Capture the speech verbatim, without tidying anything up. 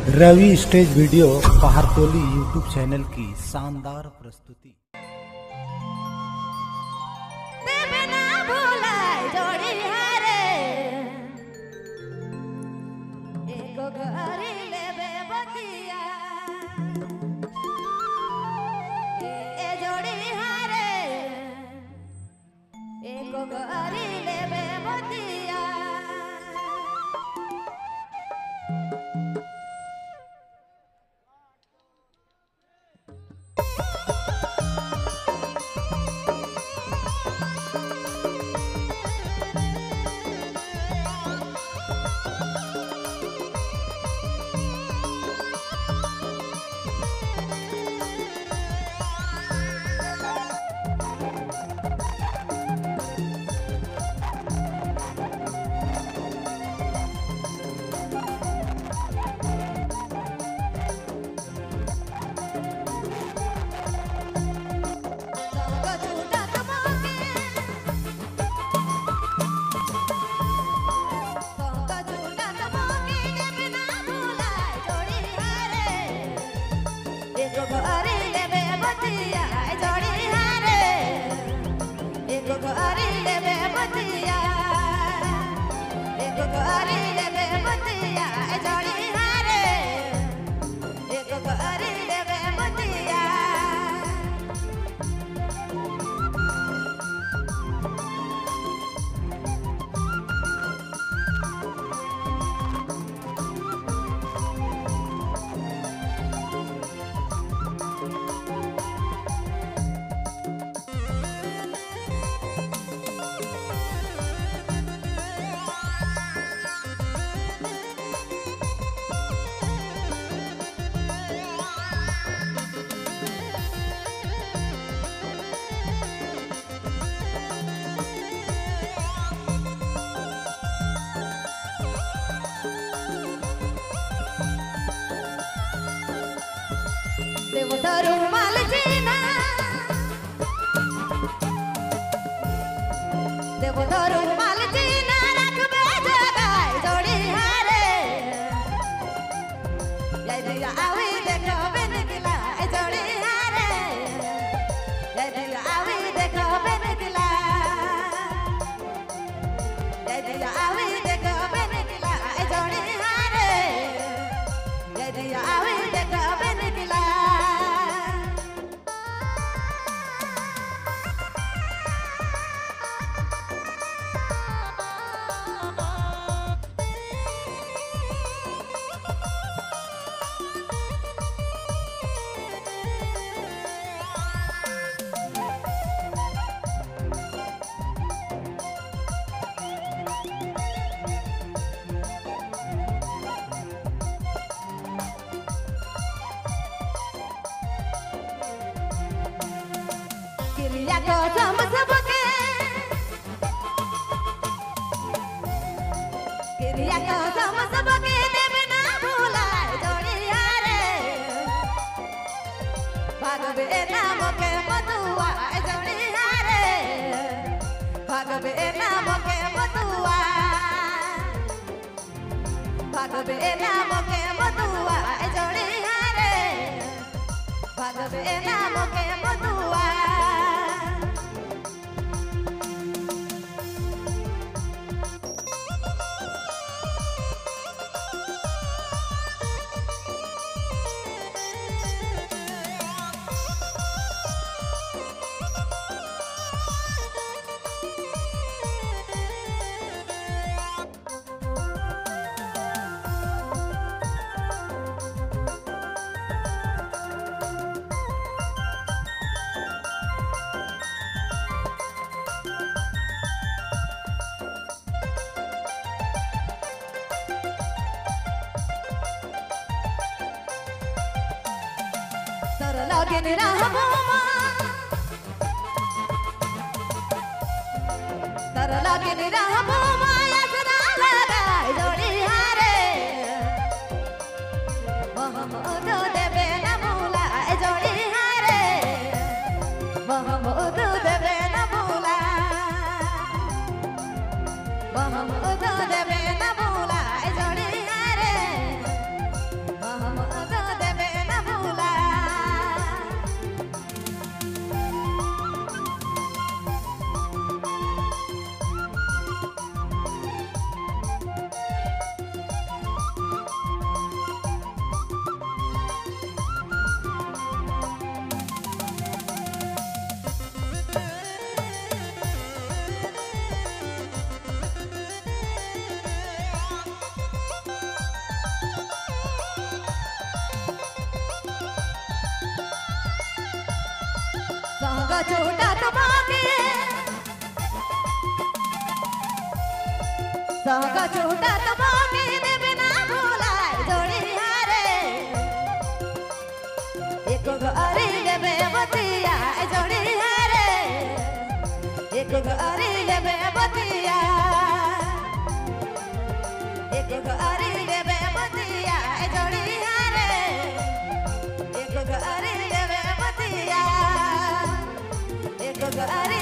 रवि stage video Pahartoli YouTube channel की शानदार प्रस्तुति। देवदारू माल जीना देवदारू माल जीना रखबे जगाई जोड़ी हारे यदि आवी देखबे निकला जोड़ी हारे यदि आवी देखबे निकला यदि आवी देखबे निकला जोड़ी हारे यदि आवी देखबे निकला क्रिया कसम सबके क्रिया कसम सबके देवे ना भूलाए जोड़ी हारे भागवे नाम के बतुआ जोड़ी हारे भागवे नाम के बतुआ भागवे नाम के बतुआ जोड़ी हारे भागवे नाम के बतुआ तर लगन रहबो तर लगन रहबो माया सदा लगाई जोड़ी हारे महमूद देवे न भूला जोड़ी हारे महमूद देवे न भूला महमूद देवे न भूला जोड़ी हारे संग छोटा तमाके संग छोटा तमाके देवे ना भुलाए जोड़ी हारे एक गरी लेबे बतिया जोड़ी हारे एक गरी लेबे बतिया एक गरी लेबे बतिया जोड़ी हारे एक गरी लेबे बतिया एक गरी